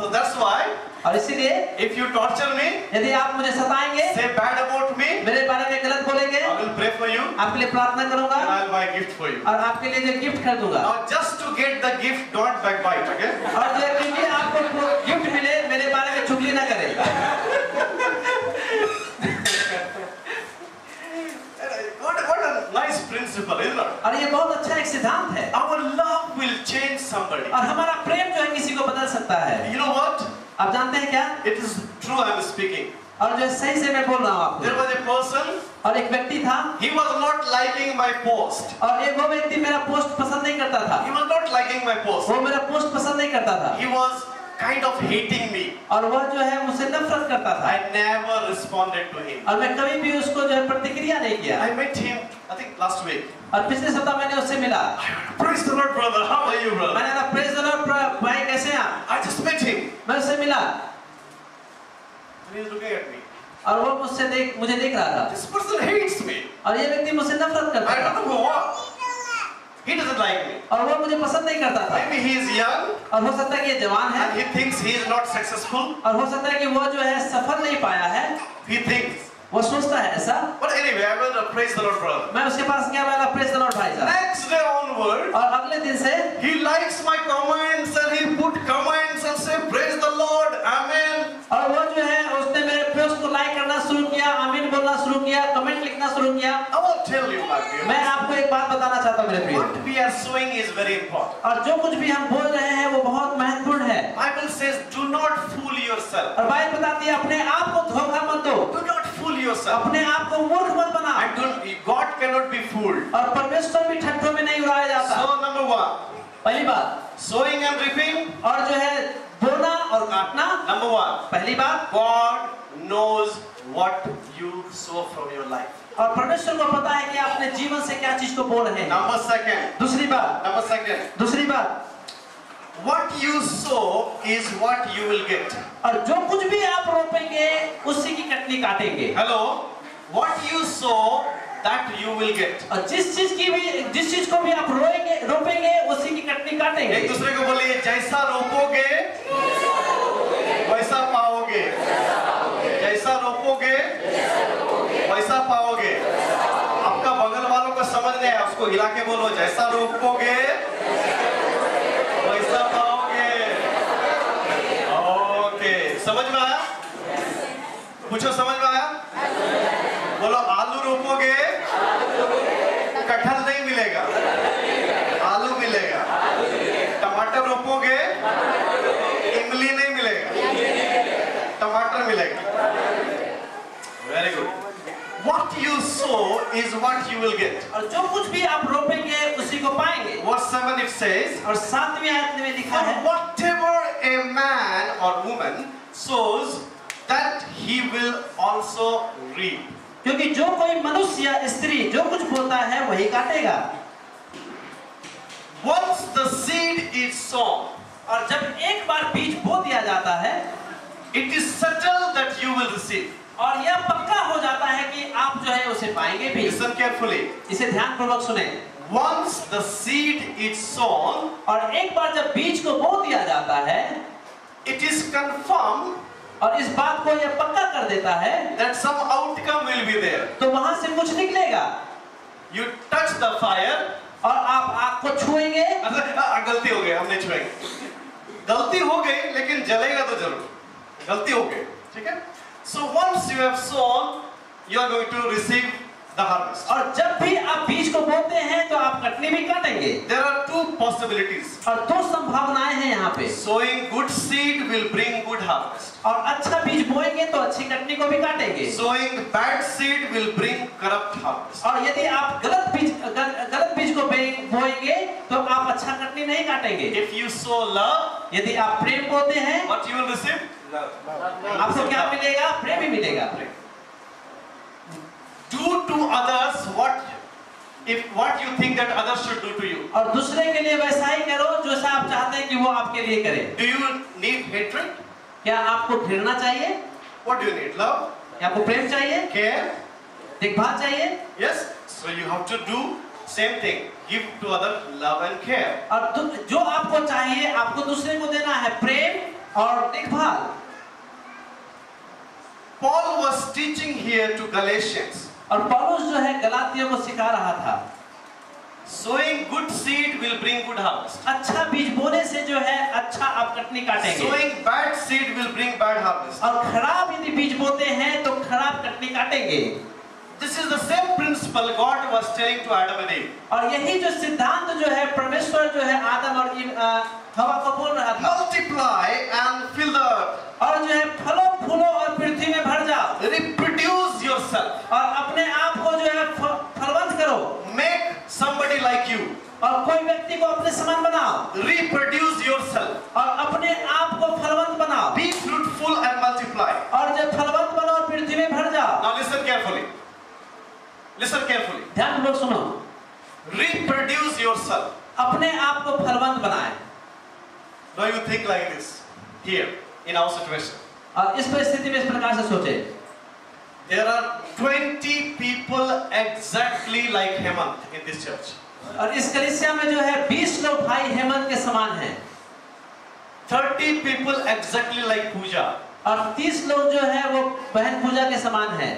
So that's why और इसीलिए if you torture me, यदि आप मुझे सताएंगे, say bad about me, मेरे बारे में गलत बोलेंगे, I will pray for you आपके लिए प्रार्थना करूंगा and I will buy a gift for you. और आपके लिए जो गिफ्ट खरीदूंगा। Now just to get the gift, don't backbite, okay? और जो क्योंकि आपको गिफ्ट मिले, मेरे बारे में चुगली ना करें। What, what a nice principle, isn't it? और ये बहुत अच्छा एक सिद्धांत है। Our love will change somebody. और हमारा प्रेम जो है किसी को बदल सकता है। You know what? आप जानते हैं क्या? It is true I am speaking. और जो सही से मैं बोल रहा हूँ आपको। There was a person, और एक व्यक्ति था, he was not liking my post. और एक वो व्यक्ति मेरा पोस्ट पसंद नहीं करता था। He was not liking my post. वो मेरा पोस्ट पसंद नहीं करता था। He was kind of hating me. और वह जो है मुझसे नफरत करता था। I never responded to him. और मैं कभी भी उसको जो है प्रतिक्रिया नहीं किया। I met him, I think last week. और पिछले सप्ताह मैंने उससे मिला। Praise the Lord, brother. How are you, brother? मैंने कहा प्रेज़ द लॉर्ड भाई कैसे हैं आप? I just met him. मैं उससे मिला। And he is looking at me. और वो मुझसे देख मुझे देख रहा था। This person hates me. और ये व्यक्ति मुझसे नफरत करता I था। don't know what. He doesn't like me. और वो मुझे पसंद नहीं करता था। Maybe he is young और हो सकता है कि ये जवान है। and he thinks he is not successful. और हो सकता है कि वो जो है सफल नहीं पाया है। He thinks. वो सोचता है ऐसा। But anyway, I will praise the Lord, brother. मैं उसके पास गया, मैंने प्रेज़ द लॉर्ड भाई साहब। Next day onward, और अगले दिन से he likes my comments and he put comments and say praise the Lord, amen. और वो जो है उसने मेरे पोस्ट को लाइक करना शुरू किया, आमीन बोलना शुरू किया, कमेंट लिखना शुरू किया। I will tell you, my dear. मैं आपको एक बात बताना चाहता हूँ मेरे प्रिय। What we are sowing is very important. और जो कुछ भी हम बोल रहे हैं वो बहुत महत्वपूर्ण है। Bible says, do not fool yourself. और बाइबल बताती है अपने आप को धोखा मत दो, Do not fool yourself. अपने आप को मूर्ख मत बना। And don't, God cannot be fooled. और परमेश्वर भी ठट्ठों में नहीं उड़ाया जाता। So number one, पहली बात, sowing and reaping. और जो है बोना और काटना। Number one, पहली बात, God knows what you sow from your life. और परमेश्वर को पता है कि आपने जीवन से क्या चीज को बोल रहे हैं। Number second, दूसरी बात, number second, दूसरी बात, what you sow is what you will get. और जो कुछ भी आप रोपेंगे उसी की कटनी काटेंगे। Hello, what you sow, that you will get. और जिस चीज की भी जिस चीज को भी आप रोएंगे रोपेंगे उसी की कटनी काटेंगे। एक दूसरे को बोलिए, जैसा रोपोगे वैसा पाओगे, जैसा रोपोगे वैसा पाओगे। आपका बगल वालों को समझ नहीं है, उसको हिला के बोलो, जैसा रोपोगे वैसा पाओगे। ओके, समझ में आया? पूछो, समझ में आया? बोलो, आलू रोपोगे कटहल नहीं मिलेगा, आलू मिलेगा। टमाटर रोपोगे इमली नहीं मिलेगा, टमाटर मिलेगा। Very good. What you sow is what you will get. और जो कुछ भी आप रोपेंगे उसी को पाएंगे। Verse seven it says, और सातवीं आयत में लिखा for है, whatever a man or woman sows, that he will also reap. क्योंकि जो कोई मनुष्य या स्त्री जो कुछ बोता है वही काटेगा। Once the seed is sown, और जब एक बार बीज बो दिया जाता है, it is settled that you will receive. और यह पक्का हो जाता है कि आप जो है उसे पाएंगे भी। Listen carefully. इसे ध्यानपूर्वक सुने। Once the seed is sown, और एक बार जब बीज को बो दिया जाता है, it is confirmed और इस बात को यह पक्का कर देता है that some outcome will be there. तो वहां से कुछ निकलेगा। You touch the fire, और आप आग को छुएंगे, अच्छा गलती हो गई, हम नहीं छुएंगे। गलती हो गई लेकिन जलेगा तो जरूर, गलती हो गई, ठीक है? So once you have sown, you are going to receive the harvest. और जब भी आप बीज को बोते हैं तो आप कटनी भी काटेंगे। There are two possibilities. और दो संभावनाएं हैं यहाँ पे। Sowing good seed will bring good harvest. और अच्छा बीज बोएंगे तो अच्छी कटनी को भी काटेंगे। Sowing bad seed will bring corrupt harvest. और यदि आप गलत बीज गल, गलत बीज को बोएंगे तो आप अच्छा कटनी नहीं काटेंगे। If you sow love, यदि आप प्रेम बोते हैं, what you will receive? आपको क्या मिलेगा? प्रेम ही मिलेगा। Do to others what if what you think that others should do to you. और दूसरे के लिए वैसा ही करो जैसा आप चाहते हैं कि वो आपके लिए करे। Do you need hatred? क्या आपको घृणा चाहिए? What do you need? Love? क्या आपको प्रेम चाहिए? Care? देखभाल चाहिए? Yes. So you have to do same thing. Give to others love and care. और जो आपको चाहिए आपको दूसरे को देना है प्रेम और देखभाल। Paul was teaching here to Galatians. और पौलुस जो है गलातियों को सिखा रहा था, Sowing good seed will bring good harvest. अच्छा बीज बोने से जो है अच्छा आप कटनी काटेंगे, Sowing bad seed will bring bad harvest. और खराब यदि बीज बोते हैं तो खराब कटनी काटेंगे। This is the same principle God was telling to Adam and Eve. और यही जो सिद्धांत जो है परमेश्वर जो है आदम और ईव- अ, हवा को बोल रहा था, Multiply and fill the earth. और जो है फलो फूलो और पृथ्वी में भर जाओ, Reproduce yourself. और अपने आप को जो है फ- फलवंत करो, Make somebody like you. और कोई व्यक्ति को अपने समान बनाओ, Reproduce yourself. और अपने आप को फलवंत बनाओ, Be fruitful and multiply. और जो फलवंत बनो और पृथ्वी में भर जाओ। Now listen carefully. Listen carefully. ध्यानपूर्वक सुनो, Reproduce yourself. अपने आप को फलवंत बनाए। Now you think like this here in our situation. और इस परिस्थिति में इस प्रकार से सोचे, There are twenty people exactly like Hemant in this church. और इस कलीसिया में जो है बीस लोग भाई हेमंत के समान हैं, thirty people exactly like Pooja. और तीस लोग जो है वो बहन पूजा के समान हैं,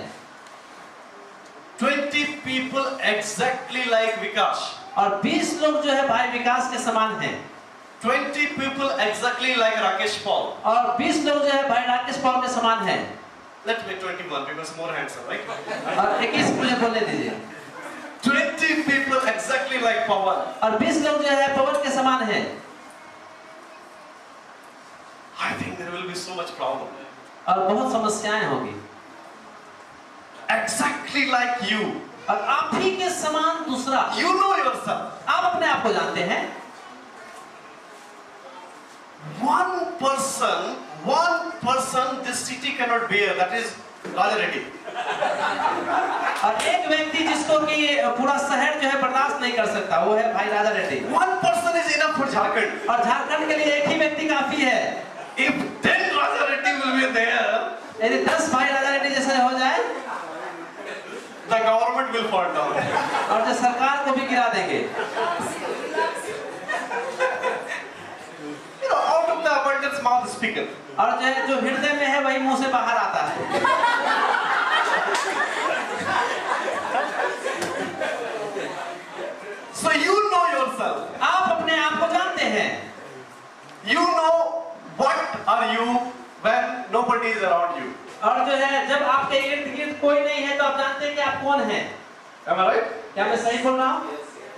twenty people exactly like Vikas. और बीस लोग जो है भाई विकास के समान हैं, twenty people exactly like Rakesh Paul. और बीस लोग जो है भाई राकेश पॉल के समान हैं, Let me twenty-one because more handsome, right? और इक्कीस मुझे बोलने दीजिए, twenty people exactly like Pawan. और बीस लोग जो है पवन के समान हैं। I think there will be so much problem. और बहुत समस्याएं होगी, Exactly like you. और आप ही के समान दूसरा, You know yourself. आप अपने आप को जानते हैं। One person, one person this city cannot bear. That is Raja Reddy. और एक व्यक्ति जिसको कि पूरा शहर जो है बर्दाश्त नहीं कर सकता, वो है भाई राजा Reddy. One person is enough for Jharkhand. और झारखंड के लिए एक ही व्यक्ति काफी है। If ten Raja Reddy will be there, यदि दस भाई राजा रेड्डी जैसे हो जाए, the government will fall down. और जो सरकार को भी गिरा देंगे। You know, out of the abundance mouth speaketh. और जो है जो हृदय में है वही मुंह से बाहर आता है। So you know yourself. आप अपने आप को जानते हैं, You know what are you when nobody is around you. और जो है जब आपके इर्द गिर्द कोई नहीं है तो आप जानते हैं कि आप कौन हैं। Am I right? क्या मैं सही बोल रहा हूँ?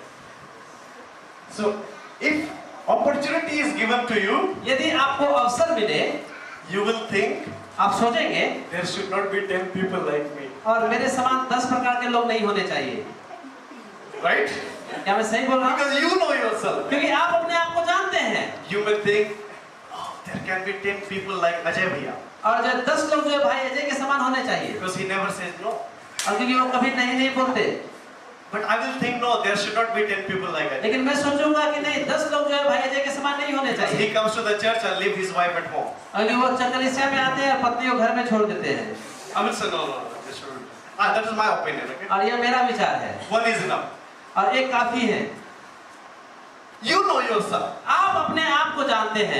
So if opportunity is given to you, यदि आपको अवसर मिले, you will think आप सोचेंगे there should not be ten people like me. और मेरे समान दस प्रकार के लोग नहीं होने चाहिए। Right? क्या मैं सही बोल रहा हूँ? Because you know yourself. क्योंकि आप अपने आप को जानते हैं। You may think, oh, there can be ten people like Ajay Bhaiya. और जो दस लोग जो है भाई अजय के समान होने चाहिए, Because he never says no. और क्योंकि वो कभी नहीं नहीं बोलते। But I will think, no, there should not be ten people like Ajay. लेकिन मैं सोचूंगा कि नहीं, दस लोग जो है भाई अजय के समान नहीं होने Because चाहिए। he comes to the church and leave his wife at home. और वो चकलिसिया में आते हैं और पत्नी को घर में छोड़ देते हैं। I will say, no, no, no, this should. Ah, that is my opinion, okay? और यह मेरा विचार है, One is enough. और एक काफी है। You know yourself. आप अपने आप को जानते हैं।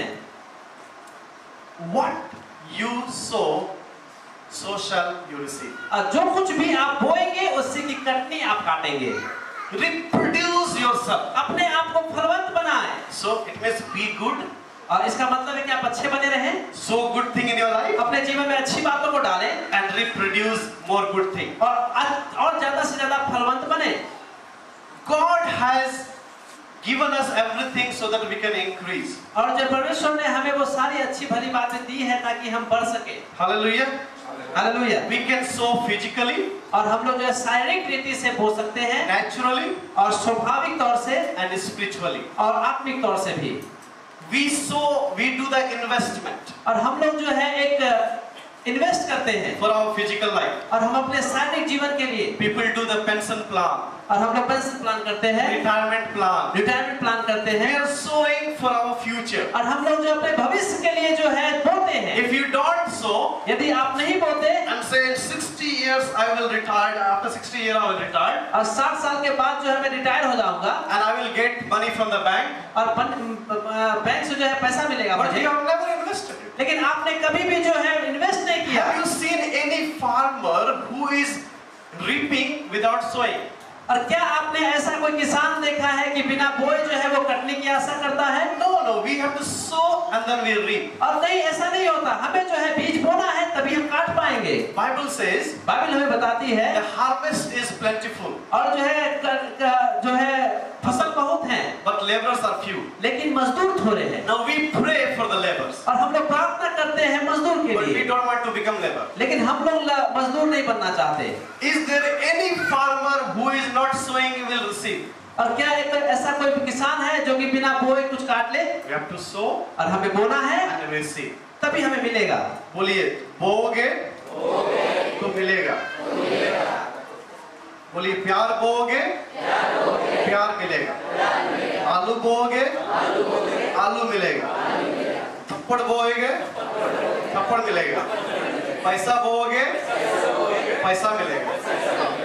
What you sow, so shall you receive. और जो कुछ भी आप बोएंगे उसी की कटनी आप काटेंगे। Reproduce yourself. अपने आप को फलवंत बनाएं। So it means be good. और इसका मतलब है कि आप अच्छे बने रहें, Sow good thing in your life अपने जीवन में अच्छी बातों को डालें, and reproduce more good thing. और और ज्यादा से ज्यादा फलवंत बने। God has given us everything so that we can increase. और जब परमेश्वर ने हमें वो सारी अच्छी भली बातें दी है ताकि हम बढ़ सके। Hallelujah. Hallelujah. We can sow physically, और हम लोग जो है शारीरिक रीति से बो सकते हैं, naturally, और स्वाभाविक तौर से and spiritually. और आत्मिक तौर से भी। We sow, we do the investment और हम लोग जो है एक इन्वेस्ट करते हैं for our physical life. और हम अपने शारीरिक जीवन के लिए, People do the pension plan, और हम लोग पेंशन प्लान करते हैं, retirement plan. रिटायरमेंट प्लान करते We हैं, are sowing for our future. और हम लोग जो अपने भविष्य के लिए जो है बोते हैं। If you don't sow यदि आप नहीं बोते and say in sixty years I will retire, after sixty years I will retire और साठ साल के बाद जो है मैं रिटायर हो जाऊंगा and I will get money from the bank, और बैंक से जो है पैसा मिलेगा but मुझे, you have never invested. invested it. लेकिन आपने कभी भी जो है इन्वेस्ट नहीं किया। Have you seen any farmer who is reaping without sowing? और क्या आपने ऐसा कोई किसान देखा है कि बिना बोए जो है वो कटने की आशा करता है? No, no, we have to sow and then we reap. और नहीं, ऐसा नहीं होता। हमें जो है बीज बोना है तभी हम काट पाएंगे। Bible says बाइबल हमें बताती है the harvest is plentiful, और जो है क- क- जो है फसल बहुत है, but laborers are few. लेकिन मजदूर थोड़े हैं। Now we pray for the laborers, और हम लोग प्रार्थना करते हैं मजदूर के but we लिए, don't want to become labor. लेकिन हम लोग ल- मजदूर नहीं बनना चाहते। Is there any farmer who is not sowing will receive? और क्या एक ऐसा कोई किसान है जो कि बिना बोए कुछ काट ले? We have to sow और हमें बोना है and receive. तभी हमें मिलेगा। बोलिए, बोओगे तो मिलेगा। बोलिए, प्यार बोओगे प्यार मिलेगा। आलू बोओगे आलू मिलेगा। थप्पड़ बोओगे थप्पड़ मिलेगा। पैसा बोओगे पैसा मिलेगा।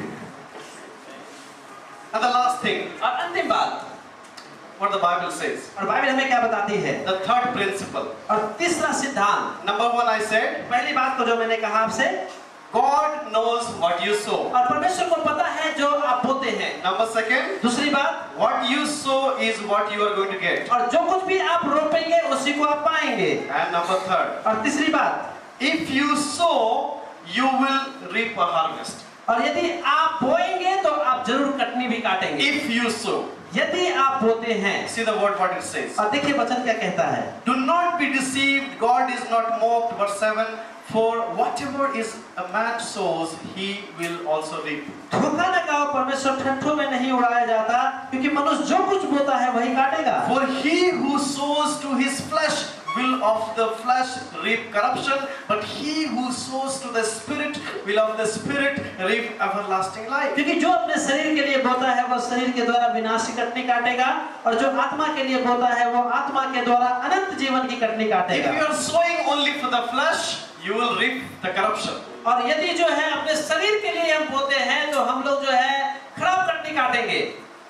And the last thing, और अंतिम बात, what the Bible says, और बाइबल हमें क्या बताती है? the third principle. और तीसरा सिद्धांत, Number one, I said, पहली बात को जो मैंने कहा आपसे, God knows what you sow. और परमेश्वर को पता है जो आप बोते हैं। Number second, दूसरी बात, what you sow is what you are going to get. और जो कुछ भी आप रोपेंगे उसी को आप पाएंगे। And number third, और तीसरी बात, if you sow, you will reap a harvest. और यदि आप बोएंगे तो आप जरूर कटनी भी काटेंगे। If you sow, यदि आप बोते हैं, see the word what it says. और देखिए वचन क्या कहता है, Do not be deceived, God is not mocked. Verse seven, for whatever is a man sows, he will also reap. धोखा न खाओ, परमेश्वर ठट्ठों में नहीं उड़ाया जाता, क्योंकि मनुष्य जो कुछ बोता है वही काटेगा। For he who sows to his flesh will of the flesh reap corruption, but he who sows to the Spirit will of the Spirit reap everlasting life. क्योंकि जो अपने शरीर के लिए बोता है वह शरीर के द्वारा विनाशी कटनी काटेगा, और जो आत्मा के लिए बोता है वो आत्मा के द्वारा अनंत जीवन की कटनी If काटेगा। you are sowing only for the flesh, you will reap the corruption. और यदि जो है अपने शरीर के लिए हम बोते हैं तो हम लोग जो है खराब कटनी काटेंगे।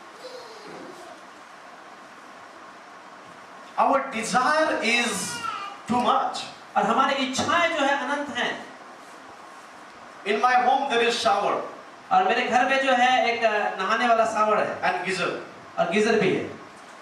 Our desire is too much. और हमारी इच्छाएं जो है अनंत हैं। In my home there is shower और मेरे घर में जो है एक नहाने वाला शावर है and geyser. और गीजर भी है।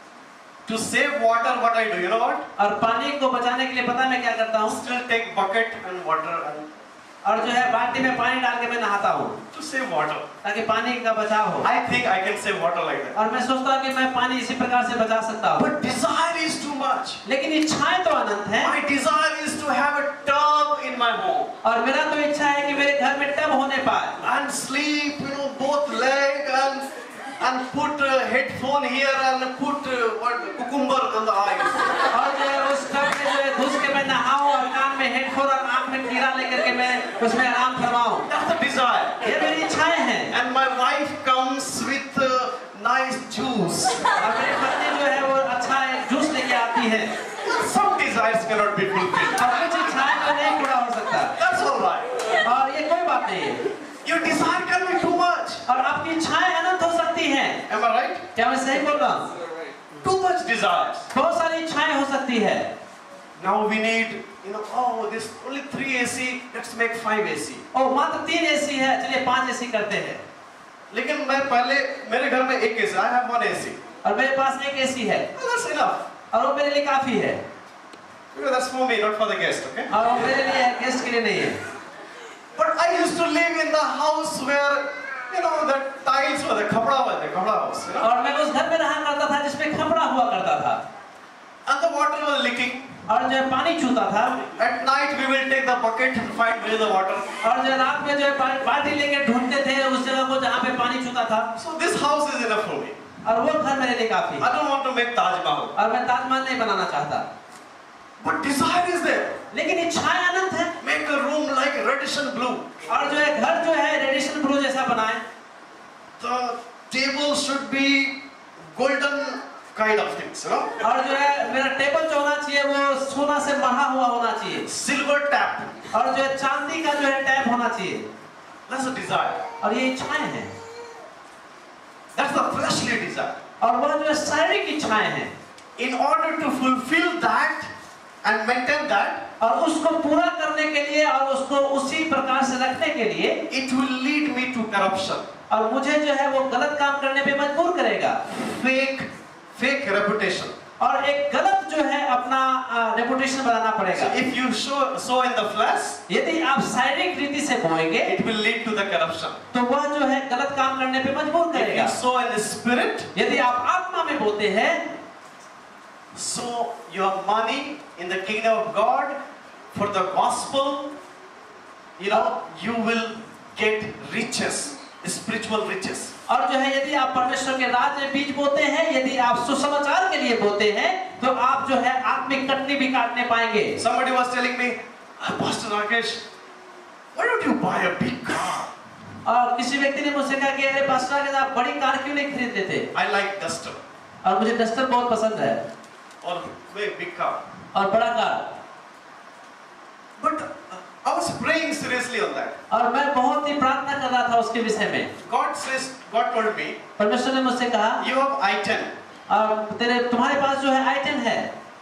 To save water, what I do, you know what? और पानी को बचाने के लिए पता मैं क्या करता हूँ, Still take bucket and water and और जो है बाल्टी में पानी डाल के मैं नहाता हूँ to save water. ताकि पानी का बचाव हो। I think I can save water like that. और मैं सोचता हूँ कि मैं पानी इसी प्रकार से बचा सकता हूँ। But desire is too much. लेकिन इच्छाएं तो अनंत हैं। My desire is to have a tub in my home और मेरा तो इच्छा है कि मेरे घर में टब होने पाए and sleep, you know, both leg and and put a headphone here and put uh, what cucumber on the eyes. और जो है उस टब में जो है घुस के मैं नहाऊं और कान में हेडफोन और आंख में कीड़ा लेकर के मैं उसमें आराम फरमाऊं। That's the desire. ये मेरी इच्छाएं हैं। And my wife comes with uh, nice juice. और मेरी पत्नी जो है वो अच्छा एक जूस लेके आती है। Some desires cannot be fulfilled. और कुछ इच्छाएं तो नहीं पूरा हो सकता। That's all right. और ये कोई बात नहीं है। Your desire can be too much. और आपकी इच्छाएं अनंत हो सकती हैं। Am I right? क्या मैं सही बोल रहा हूँ? Too much desires. बहुत सारी इच्छाएं हो सकती है। Now we need, you know, oh, this only three A C. Let's make five A C. और मात्र तीन एसी है, चलिए पांच एसी करते हैं। लेकिन मैं पहले मेरे घर में एक A C. I have one A C. और मेरे पास एक एसी है Well, that's enough. और वो मेरे लिए काफी है। Because that's for me, not for the guest. Okay? और वो मेरे लिए है, गेस्ट के लिए नहीं है। But I used to live in the house where, you know, the tiles were the khapda was the khapda house. You know? और मैं उस घर में रहा करता था जिसमें खपड़ा हुआ करता था And the water was leaking. और जो है पानी चूता था। At night we will take the bucket and find where is the water. और जो रात में जो है बा- बाल्टी लेके ढूंढते थे उस जगह को जहाँ पे पानी चूता था। So this house is enough for me. और वो घर मेरे लिए काफी है। I don't want to make Taj Mahal. और मैं ताजमहल नहीं बनाना चाहता, But desire is there. लेकिन इच्छाएं अनंत है। Make a room like reddish and blue. और जो है घर जो है रेडिशन ब्लू जैसा बनाए। The table should be golden kind of things, you know. और जो है मेरा टेबल जो होना चाहिए वो सोना से मढ़ा हुआ होना चाहिए। Silver tap. और जो है चांदी का जो है टैप होना चाहिए। That's a desire. और ये इच्छाएं हैं। That's the fleshly desire. और वह जो है शारीरिक इच्छाएं हैं। In order to fulfill that, and maintain that, और उसको पूरा करने के लिए और उसको उसी प्रकार से रखने के लिए it will lead me to corruption. और मुझे जो है वो गलत काम करने पे मजबूर करेगा, Fake, fake reputation. और एक गलत जो है अपना रेपुटेशन बनाना पड़ेगा। So if you sow, sow in the flesh, यदि आप शारीरिक रीति से बोएंगे it will lead to the corruption. तो वह जो है गलत काम करने पे मजबूर If करेगा। you sow in the spirit, यदि आप आत्मा में बोते हैं, sow your money in the kingdom of God for the gospel, you know, you will get riches, spiritual riches. और जो है यदि आप परमेश्वर के राज में बीज बोते हैं, यदि आप सुसमाचार के लिए बोते हैं, तो आप जो है आत्मिक कटनी भी काटने पाएंगे। Somebody was telling me, "Ah, Pastor Rakesh, why don't you buy a big car?" और किसी व्यक्ति ने मुझसे कहा कि अरे पास्टर राकेश आप बड़ी कार क्यों नहीं खरीद लेते? I like Duster और मुझे डस्टर बहुत पसंद है or very big car. और बड़ा car. But uh, I was praying seriously on that. और मैं बहुत ही प्रार्थना कर रहा था उसके विषय में। God says, God told me, परमेश्वर ने मुझसे कहा, you have I ten. और तेरे तुम्हारे पास जो है आई टेन है।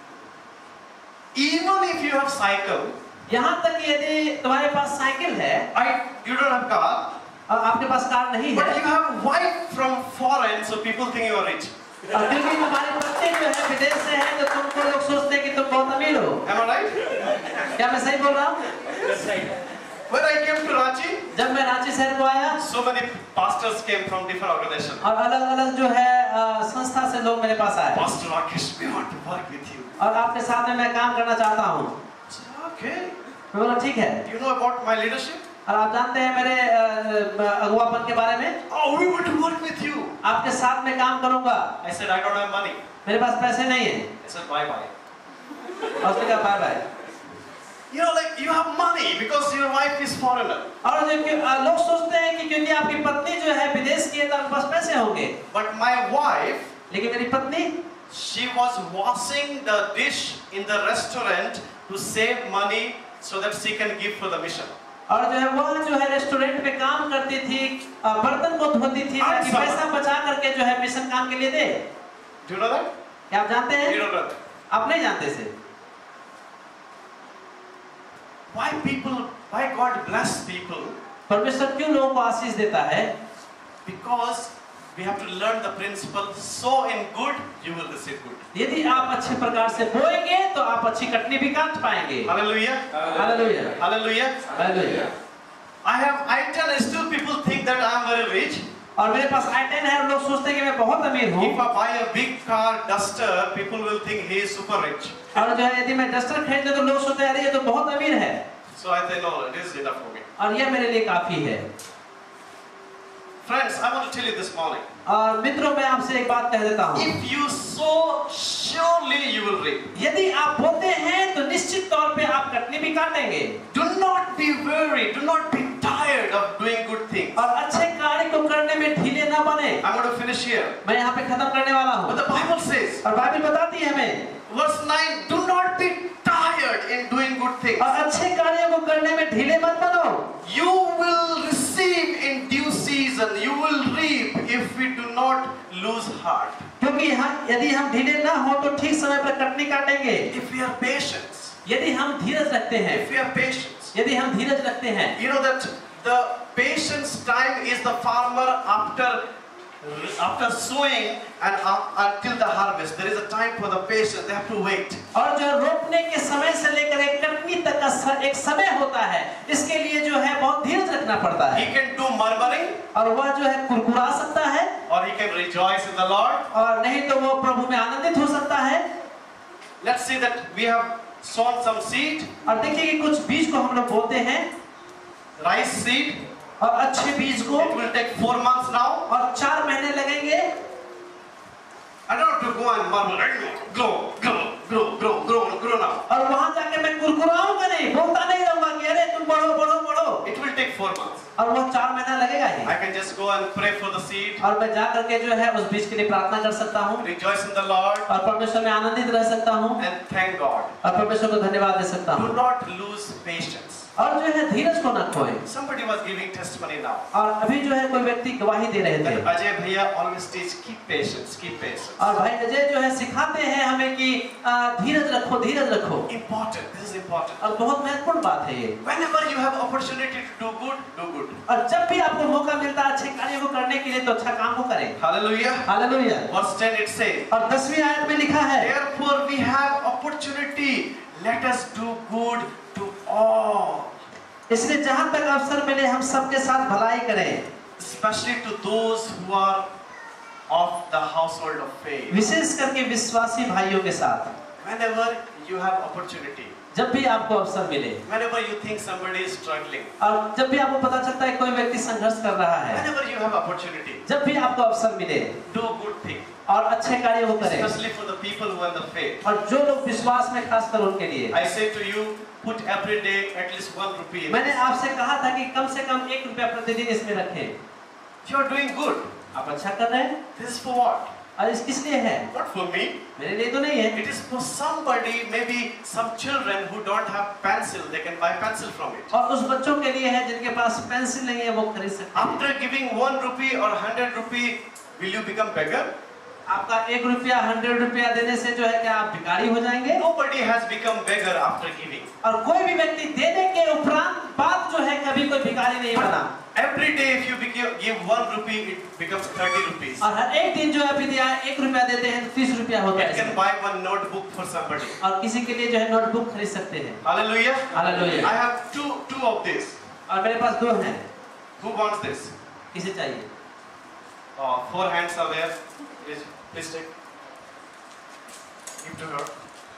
Even if you have cycle, यहाँ तक कि यदि तुम्हारे पास साइकिल है I you don't have car, और आपके पास कार नहीं but है, you have wife from foreign, so people think you are rich. और क्योंकि तुम्हारी पत्नी जो है विदेश से है तो तुमको लोग सोचते हैं कि तुम बहुत अमीर हो। Am I right? क्या मैं सही बोल रहा हूँ? When I came to Ranchi, जब मैं रांची शहर को आया so many pastors came from different organizations. और अलग अलग जो है अ, संस्था से लोग मेरे पास आए Pastor Rakesh, we want to work with you. और आपके साथ में मैं काम करना चाहता हूँ। I said, okay. मैं बोला ठीक है। Do you know about my leadership? और आप जानते हैं मेरे अ, अगुवापन के बारे में? Oh, we want to work with you. आपके साथ में काम करूंगा। I said, I don't have money. मेरे पास पैसे नहीं है। I said, bye bye. और उसने कहा bye bye. You know, like you have money because your wife is foreigner. और जो कि, अ, लोग सोचते हैं कि क्योंकि आपकी पत्नी जो है विदेश की है तो आपके पास पैसे होंगे। But my wife, लेकिन मेरी पत्नी she was washing the dish in the restaurant to save money so that she can give for the mission. और जो है वह जो है रेस्टोरेंट में काम करती थी, अ, बर्तन को धोती थी ताकि पैसा बचा करके जो है मिशन काम के लिए दे। Do you know that? क्या आप जानते हैं? You don't know that. आप नहीं जानते इसे। Why people, why God bless people? परमेश्वर क्यों लोगों को आशीष देता है? Because we have to learn the principle, sow in good, you will receive good. यदि आप अच्छे प्रकार से बोएंगे तो आप अच्छी कटनी भी काट पाएंगे। Hallelujah. Hallelujah. Hallelujah. Hallelujah. I have I ten, still people think that I am very rich. और मेरे पास आई टेन है और लोग सोचते हैं कि मैं बहुत अमीर हूँ। If I buy a big car, Duster, people will think he is super rich. और जो है यदि मैं डस्टर खरीद लूं तो लोग सोचते हैं अरे ये तो बहुत अमीर है। So I say no, it is enough for me. और यह मेरे लिए काफी है। Friends, I want to tell you this morning. और मित्रों मैं आपसे एक बात कह देता हूँ। If you sow, surely you will reap. यदि आप बोते हैं तो निश्चित तौर पे आप कटनी भी काटेंगे। Do not be weary. Do not be tired of doing good things. और अच्छे कार्य को करने में ढीले ना बने। I'm going to finish here. मैं यहाँ पे खत्म करने वाला हूँ। But the Bible says, और बाइबल बताती है हमें, verse nine, do not be tired in doing good things. और अच्छे कार्यों को करने में ढीले मत बनो। You will receive in due season. You will reap if we do not lose heart. क्योंकि हम यदि हम ढीले ना हो तो ठीक समय पर कटनी काटेंगे। If we are patient. यदि हम धीरज रखते हैं, If we are patient. यदि हम धीरज रखते हैं, You know that the patience time is the farmer after after sowing and uh, until the harvest. There is a time for the patience. They have to wait. और जो रोपने के समय से लेकर एक कटनी तक का एक समय होता है, इसके लिए जो है बहुत धीरज रखना पड़ता है। He can do murmuring, और वह जो है कुरकुरा सकता है, or he can rejoice in the Lord. और नहीं तो वो प्रभु में आनंदित हो सकता है। Let's see that we have sown some seed, और देखिए कि कुछ बीज को हम लोग बोते हैं, rice seed. और अच्छे बीज को, It will take four months now. और चार महीने लगेंगे। I don't have to go and murmur. Grow, grow, grow, grow, grow, grow now. और वहां जाके मैं कुरकुराऊंगा नहीं, बोलता नहीं रहूंगा कि अरे तुम बढ़ो बढ़ो बढ़ो। It will take four months. और वो चार महीना लगेगा ही। I can just go and pray for the seed, और मैं जा करके जो है उस बीज के लिए प्रार्थना कर सकता हूँ, rejoice in the Lord, और परमेश्वर में आनंदित रह सकता हूँ, and thank God. और परमेश्वर को धन्यवाद दे सकता Do हूँ। not lose patience. और जो है धीरज को न खोए। Somebody was giving testimony now. और अभी जो है कोई व्यक्ति गवाही दे रहे थे। That Ajay भैया always teach keep patience, keep patience. और भाई अजय जो है सिखाते हैं हमें कि आ, धीरज रखो, धीरज रखो। Important. This is important. और बहुत महत्वपूर्ण बात है ये। Whenever you have opportunity to do good, do good. और जब भी आपको मौका मिलता है अच्छे कार्यों को करने के लिए तो अच्छा काम को करें। Hallelujah. Hallelujah. Verse ten it says. और दसवीं आयत में लिखा है, Therefore we have opportunity. Let us do good to all. इसलिए जहाँ तक अवसर मिले हम सबके साथ भलाई करें, Especially to those who are of the household of faith. विशेष करके विश्वासी भाइयों के साथ। Whenever you have opportunity, जब भी आपको अवसर मिले, whenever you think somebody is struggling, और जब भी आपको पता चलता है कोई व्यक्ति संघर्ष कर रहा है, whenever you have opportunity, जब भी आपको अवसर मिले do good thing. और अच्छे कार्यों को करें, Especially for the people who are in the faith. और जो लोग विश्वास में खासकर उनके लिए। I say to you, put every day at least one rupee in मैंने this. आपसे कहा था कि कम से कम एक रुपया प्रतिदिन इसमें रखें। You are doing good. आप अच्छा कर रहे हैं, This is for what? और इस किस लिए है? Not for me. मेरे लिए तो नहीं है। It is for somebody, maybe some children who don't have pencil, they can buy pencil from it. और उस बच्चों के लिए है जिनके पास पेंसिल नहीं है, वो खरीद सकते हैं। After giving one rupee or hundred rupee, will you become beggar? आपका एक रुपया हंड्रेड रुपया देने से जो है क्या आप भिखारी हो जाएंगे? Nobody has become beggar after giving. और कोई भी व्यक्ति देने के उपरांत बाद जो है कभी कोई भिखारी नहीं बना। Every day if you became, give one rupee, it becomes thirty rupees. और हर एक दिन जो है यदि आप एक रुपया देते हैं तो तीस रुपया होता You can है। buy one notebook for somebody. और किसी के लिए जो है नोटबुक खरीद सकते हैं। Hallelujah. Hallelujah. I have two two of this. और मेरे पास दो हैं। Who wants this? किसे चाहिए? Uh, four hands are there. Please, please take. Give to her.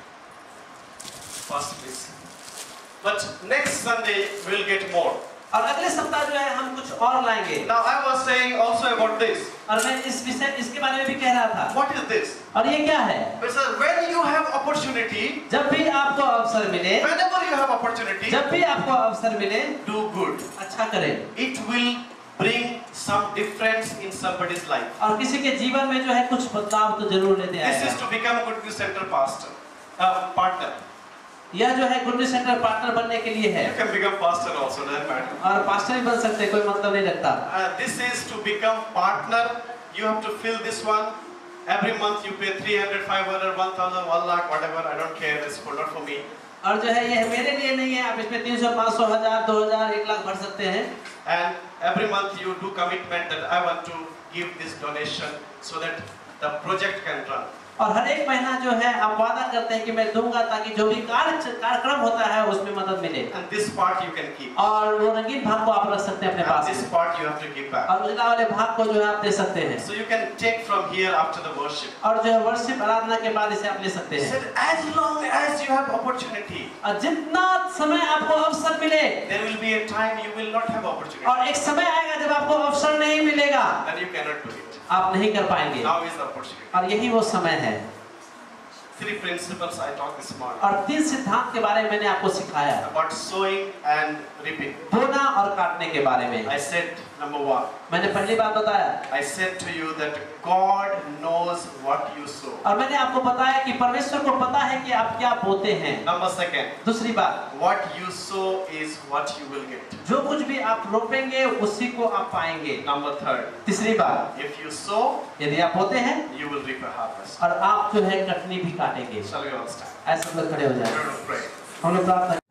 First, please. But next Sunday we'll get more. और अगले सप्ताह जो है हम कुछ और लाएंगे। Now I was saying also about this. और मैं इस विषय इसके बारे में भी कह रहा था। What is this? और ये क्या है? It says when you have opportunity, जब भी आपको अवसर मिले, whenever you have opportunity, जब भी आपको अवसर मिले, do good. अच्छा करें। It will bring some difference in somebody's life. और किसी के जीवन में जो है कुछ बदलाव तो जरूर लेते This आएगा। is to become a Good News Center pastor, uh, partner. यह जो है गुड न्यूज़ सेंटर पार्टनर बनने के लिए है। You can become pastor also, doesn't matter. और पास्टर भी बन सकते हैं, कोई मतलब नहीं रखता। Uh, this is to become partner. You have to fill this one. Every month you pay three hundred, five hundred, one thousand, one lakh, whatever. I don't care. It's for not for me. और जो है ये मेरे लिए नहीं है, आप इसमें तीन सौ, पाँच सौ, हजार, दो हजार, एक लाख भर सकते हैं। And every month you do commitment that I want to give this donation so that the project can run. और हर एक महीना जो है आप वादा करते हैं कि मैं दूंगा ताकि जो भी कार्य कार्यक्रम होता है उसमें मदद मिले। And this part you can keep. और वो रंगीन भाग को आप रख सकते हैं अपने And pass. this part you have to give back. और उजला वाले भाग को जो है आप दे सकते हैं। So you can take from here after the worship. और जो है वर्शिप आराधना के बाद इसे आप ले सकते He हैं। said, as long as you have opportunity, और जितना समय आपको अवसर मिले, there will be a time you will not have opportunity. और एक समय आएगा जब आपको अवसर नहीं मिलेगा, Then you cannot do it. आप नहीं कर पाएंगे। Now is the opportunity. और यही वो समय है। Three principles I talked this morning और तीन सिद्धांत के बारे में मैंने आपको सिखाया, about sowing and reaping. बोना और काटने के बारे में। I said number one. मैंने पहली बात बताया, I said to you that God knows what you sow. और मैंने आपको बताया कि परमेश्वर को पता है कि आप क्या बोते हैं। Number second, दूसरी बात, what you sow is what you will get. जो कुछ भी आप रोपेंगे उसी को आप पाएंगे। Number third, तीसरी बात, if you sow, यदि आप बोते हैं you will reap a harvest. और आप जो है कटनी भी काटेंगे। Shall we all stand? ऐसे लोग खड़े हो We're जाए। going to pray. हम लोग प्रार्थना